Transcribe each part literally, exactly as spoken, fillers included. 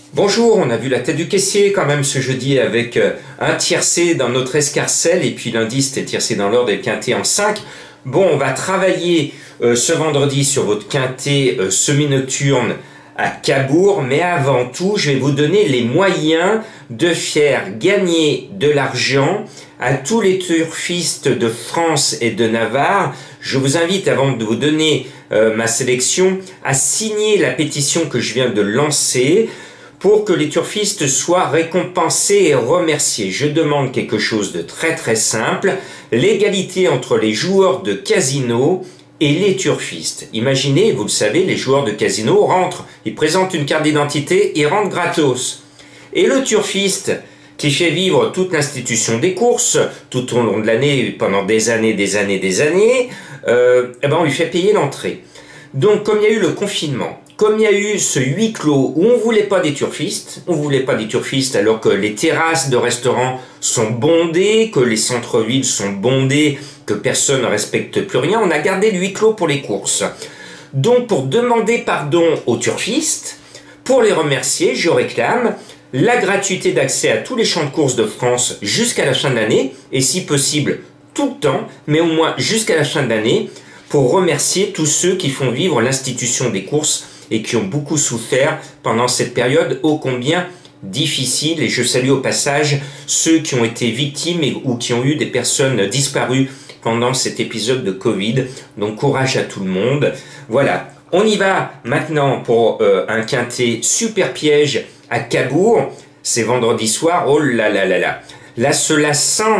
Bonjour, on a vu la tête du caissier quand même ce jeudi avec un tiercé dans notre escarcelle et puis lundi c'était tiercé dans l'ordre et quinté en cinq. Bon, on va travailler euh, ce vendredi sur votre quinté euh, semi-nocturne à Cabourg, mais avant tout, je vais vous donner les moyens de faire gagner de l'argent à tous les turfistes de France et de Navarre. Je vous invite, avant de vous donner euh, ma sélection, à signer la pétition que je viens de lancer pour que les turfistes soient récompensés et remerciés. Je demande quelque chose de très très simple, l'égalité entre les joueurs de casino et les turfistes. Imaginez, vous le savez, les joueurs de casino rentrent, ils présentent une carte d'identité, ils rentrent gratos. Et le turfiste, qui fait vivre toute l'institution des courses, tout au long de l'année, pendant des années, des années, des années, euh, eh ben on lui fait payer l'entrée. Donc, comme il y a eu le confinement, comme il y a eu ce huis clos où on ne voulait pas des turfistes, on ne voulait pas des turfistes alors que les terrasses de restaurants sont bondées, que les centres-villes sont bondés, que personne ne respecte plus rien, on a gardé le huis clos pour les courses. Donc pour demander pardon aux turfistes, pour les remercier, je réclame la gratuité d'accès à tous les champs de courses de France jusqu'à la fin de l'année, et si possible tout le temps, mais au moins jusqu'à la fin de l'année, pour remercier tous ceux qui font vivre l'institution des courses et qui ont beaucoup souffert pendant cette période ô combien difficile. Et je salue au passage ceux qui ont été victimes et, ou qui ont eu des personnes disparues pendant cet épisode de Covid. Donc courage à tout le monde. Voilà, on y va maintenant pour euh, un quinté super piège à Cabourg. C'est vendredi soir, oh là là là là. Là cela sent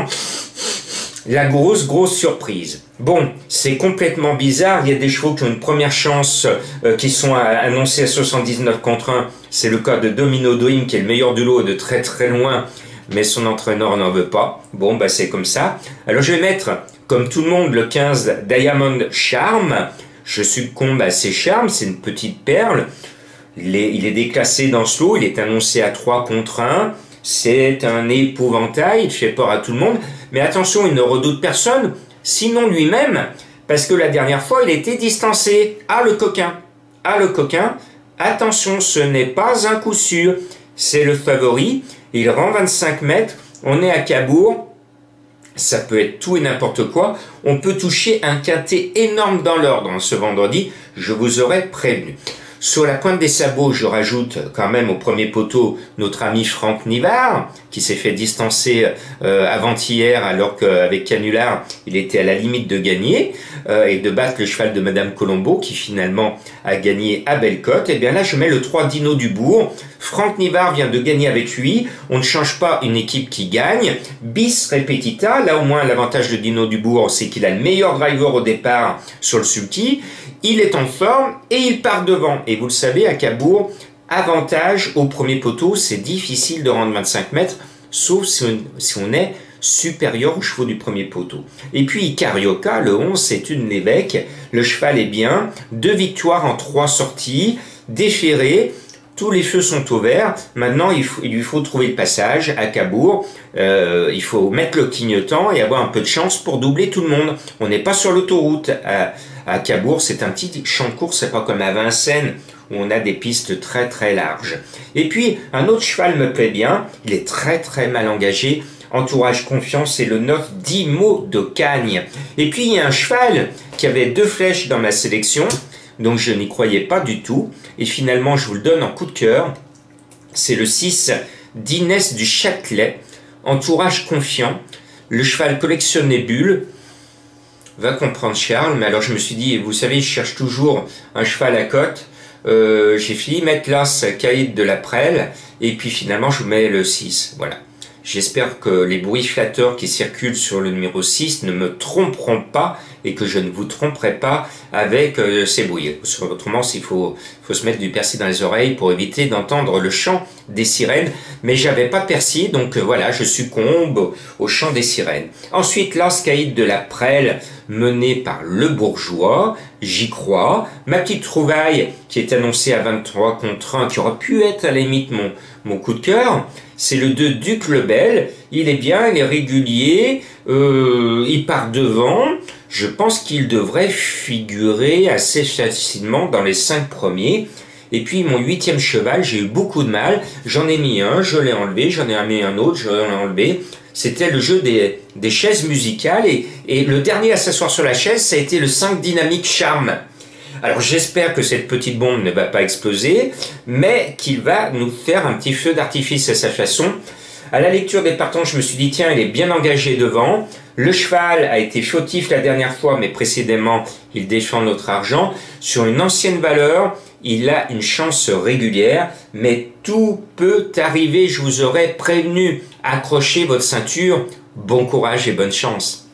la grosse grosse surprise. Bon, c'est complètement bizarre, il y a des chevaux qui ont une première chance, euh, qui sont à, annoncés à soixante-dix-neuf contre un, c'est le cas de Domino Dream qui est le meilleur du lot de très très loin, mais son entraîneur n'en veut pas. Bon, bah c'est comme ça. Alors je vais mettre, comme tout le monde, le quinze Diamond Charm. Je succombe à ces charmes, c'est une petite perle. Il est, il est déclassé dans ce lot, il est annoncé à trois contre un. C'est un épouvantail, il fait peur à tout le monde. Mais attention, il ne redoute personne, sinon lui-même, parce que la dernière fois, il a été distancé. Ah, le coquin. Ah, le coquin. Attention, ce n'est pas un coup sûr. C'est le favori. Il rend vingt-cinq mètres. On est à Cabourg. Ça peut être tout et n'importe quoi. On peut toucher un quinté énorme dans l'ordre ce vendredi. Je vous aurais prévenu. Sur la pointe des sabots, je rajoute quand même au premier poteau notre ami Franck Nivard, qui s'est fait distancer euh, avant-hier alors qu'avec Canular, il était à la limite de gagner euh, et de battre le cheval de Madame Colombo, qui finalement a gagné à Bellecote. Et bien là, je mets le trois Dino Dubourg. Franck Nivard vient de gagner avec lui. On ne change pas une équipe qui gagne. Bis repetita. Là, au moins, l'avantage de Dino Dubourg, c'est qu'il a le meilleur driver au départ sur le sulky. Il est en forme et il part devant. Et vous le savez, à Cabourg, avantage au premier poteau, c'est difficile de rendre vingt-cinq mètres, sauf si on, si on est supérieur aux chevaux du premier poteau. Et puis Carioca, le onze, c'est une l'évêque. Le cheval est bien. Deux victoires en trois sorties. Déféré. Tous les feux sont au vert. Maintenant, il, faut, il lui faut trouver le passage à Cabourg. Euh, il faut mettre le clignotant et avoir un peu de chance pour doubler tout le monde. On n'est pas sur l'autoroute à, à Cabourg. C'est un petit champ de course. C'est pas comme à Vincennes où on a des pistes très très larges. Et puis, un autre cheval me plaît bien. Il est très très mal engagé. Entourage confiance, c'est le neuf Dimo de Cagne. Et puis, il y a un cheval qui avait deux flèches dans ma sélection. Donc je n'y croyais pas du tout. Et finalement, je vous le donne en coup de cœur. C'est le six d'Inès du Châtelet. Entourage confiant. Le cheval collectionne les bulles. Va comprendre Charles. Mais alors je me suis dit, vous savez, je cherche toujours un cheval à côte. Euh, J'ai fini mettre l'as Caïd de la Prelle. Et puis finalement, je vous mets le six. Voilà. J'espère que les bruits flatteurs qui circulent sur le numéro six ne me tromperont pas et que je ne vous tromperai pas avec euh, ces bruits. Autrement, il faut, faut se mettre du persil dans les oreilles pour éviter d'entendre le chant des sirènes. Mais j'avais pas de persil, donc euh, voilà, je succombe au chant des sirènes. Ensuite, l'Ascaïde de la Prelle, menée par le Bourgeois, j'y crois. Ma petite trouvaille, qui est annoncée à vingt-trois contre un, qui aurait pu être à la limite mon, mon coup de cœur, c'est le deux Duc Lebel. Il est bien, il est régulier, euh, il part devant. Je pense qu'il devrait figurer assez facilement dans les cinq premiers. Et puis mon huitième cheval, j'ai eu beaucoup de mal. J'en ai mis un, je l'ai enlevé, j'en ai mis un autre, je l'ai enlevé. C'était le jeu des, des chaises musicales. Et, et le dernier à s'asseoir sur la chaise, ça a été le cinq Dynamique Charme. Alors j'espère que cette petite bombe ne va pas exploser, mais qu'il va nous faire un petit feu d'artifice à sa façon. À la lecture des partants, je me suis dit, tiens, il est bien engagé devant. Le cheval a été fautif la dernière fois, mais précédemment, il défend notre argent. Sur une ancienne valeur, il a une chance régulière, mais tout peut arriver, je vous aurais prévenu. Accrochez votre ceinture, bon courage et bonne chance.